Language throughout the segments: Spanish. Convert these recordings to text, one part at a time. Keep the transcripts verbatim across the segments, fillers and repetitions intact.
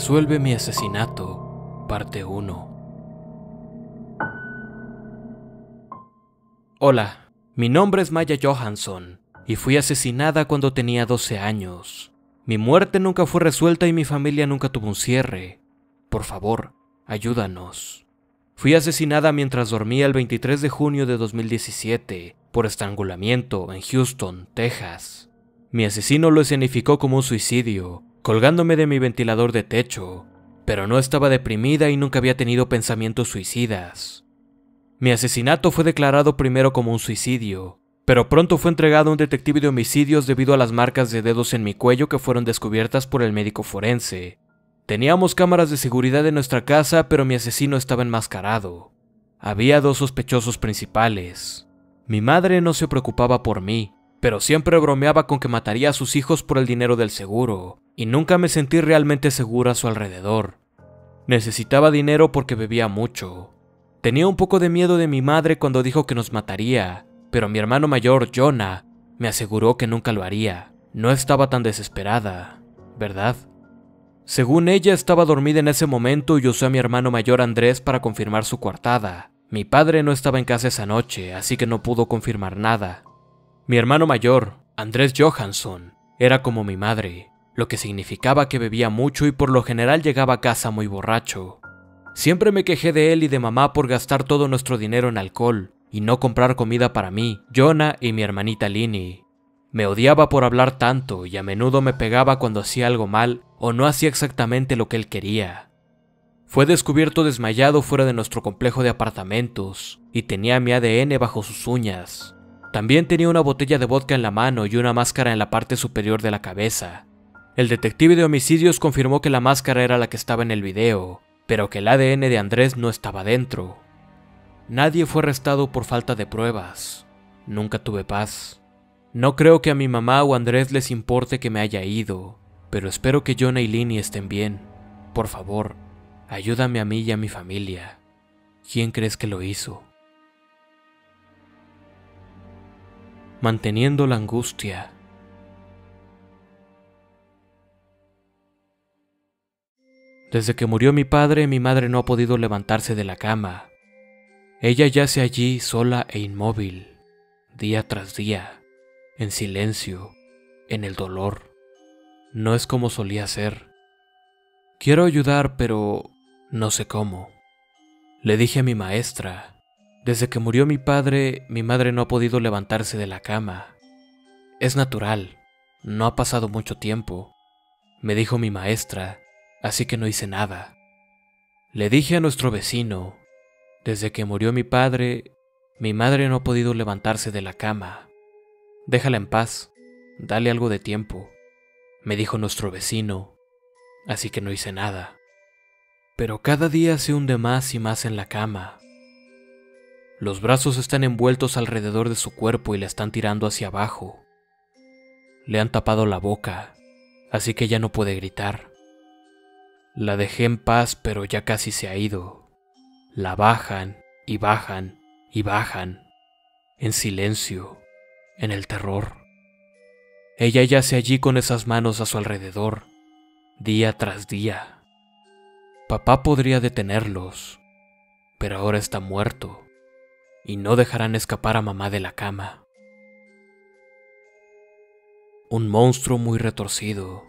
Resuelve mi asesinato, parte uno. Hola, mi nombre es Maya Johansson y fui asesinada cuando tenía doce años. Mi muerte nunca fue resuelta y mi familia nunca tuvo un cierre. Por favor, ayúdanos. Fui asesinada mientras dormía el veintitrés de junio de dos mil diecisiete por estrangulamiento en Houston, Texas. Mi asesino lo escenificó como un suicidio, colgándome de mi ventilador de techo, pero no estaba deprimida y nunca había tenido pensamientos suicidas. Mi asesinato fue declarado primero como un suicidio, pero pronto fue entregado a un detective de homicidios debido a las marcas de dedos en mi cuello que fueron descubiertas por el médico forense. Teníamos cámaras de seguridad en nuestra casa, pero mi asesino estaba enmascarado. Había dos sospechosos principales. Mi madre no se preocupaba por mí, pero siempre bromeaba con que mataría a sus hijos por el dinero del seguro, y nunca me sentí realmente segura a su alrededor. Necesitaba dinero porque bebía mucho. Tenía un poco de miedo de mi madre cuando dijo que nos mataría, pero mi hermano mayor, Jonah, me aseguró que nunca lo haría. No estaba tan desesperada, ¿verdad? Según ella, estaba dormida en ese momento y usó a mi hermano mayor Andrés para confirmar su coartada. Mi padre no estaba en casa esa noche, así que no pudo confirmar nada. Mi hermano mayor, Andrés Johansson, era como mi madre, lo que significaba que bebía mucho y por lo general llegaba a casa muy borracho. Siempre me quejé de él y de mamá por gastar todo nuestro dinero en alcohol y no comprar comida para mí, Jonah y mi hermanita Linny. Me odiaba por hablar tanto y a menudo me pegaba cuando hacía algo mal o no hacía exactamente lo que él quería. Fue descubierto desmayado fuera de nuestro complejo de apartamentos y tenía mi A D N bajo sus uñas. También tenía una botella de vodka en la mano y una máscara en la parte superior de la cabeza. El detective de homicidios confirmó que la máscara era la que estaba en el video, pero que el A D N de Andrés no estaba dentro. Nadie fue arrestado por falta de pruebas. Nunca tuve paz. No creo que a mi mamá o a Andrés les importe que me haya ido, pero espero que Jonah y Linny estén bien. Por favor, ayúdame a mí y a mi familia. ¿Quién crees que lo hizo? Manteniendo la angustia. Desde que murió mi padre, mi madre no ha podido levantarse de la cama. Ella yace allí sola e inmóvil, día tras día, en silencio, en el dolor. No es como solía ser. Quiero ayudar, pero no sé cómo. Le dije a mi maestra, desde que murió mi padre, mi madre no ha podido levantarse de la cama. Es natural, no ha pasado mucho tiempo, me dijo mi maestra, así que no hice nada. Le dije a nuestro vecino, desde que murió mi padre, mi madre no ha podido levantarse de la cama. Déjala en paz, dale algo de tiempo, me dijo nuestro vecino, así que no hice nada. Pero cada día se hunde más y más en la cama. Los brazos están envueltos alrededor de su cuerpo y la están tirando hacia abajo. Le han tapado la boca, así que ya no puede gritar. La dejé en paz, pero ya casi se ha ido. La bajan y bajan y bajan, en silencio, en el terror. Ella yace allí con esas manos a su alrededor, día tras día. Papá podría detenerlos, pero ahora está muerto, y no dejarán escapar a mamá de la cama. Un monstruo muy retorcido.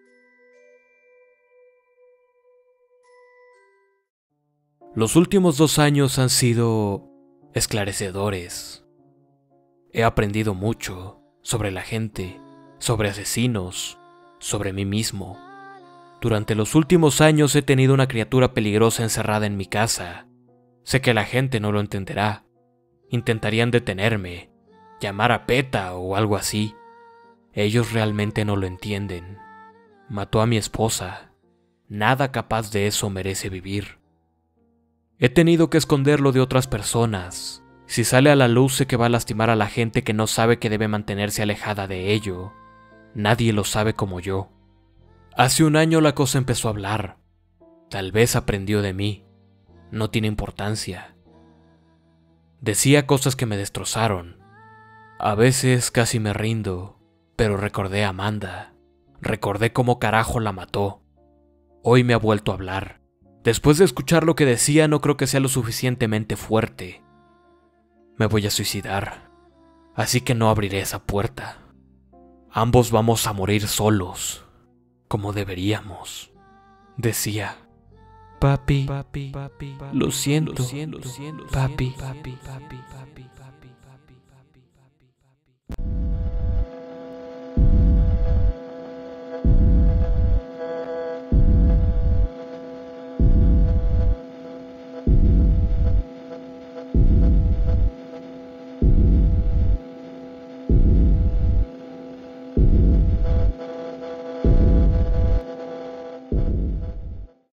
Los últimos dos años han sido esclarecedores. He aprendido mucho sobre la gente, sobre asesinos, sobre mí mismo. Durante los últimos años he tenido una criatura peligrosa encerrada en mi casa. Sé que la gente no lo entenderá. Intentarían detenerme, llamar a PETA o algo así. Ellos realmente no lo entienden. Mató a mi esposa. Nada capaz de eso merece vivir. He tenido que esconderlo de otras personas. Si sale a la luz sé que va a lastimar a la gente que no sabe que debe mantenerse alejada de ello. Nadie lo sabe como yo. Hace un año la cosa empezó a hablar. Tal vez aprendió de mí. No tiene importancia. Decía cosas que me destrozaron. A veces casi me rindo, pero recordé a Amanda. Recordé cómo carajo la mató. Hoy me ha vuelto a hablar. Después de escuchar lo que decía, no creo que sea lo suficientemente fuerte. Me voy a suicidar, así que no abriré esa puerta. Ambos vamos a morir solos, como deberíamos. Decía, papi, papi, papi, lo siento, papi, papi, papi, papi, papi.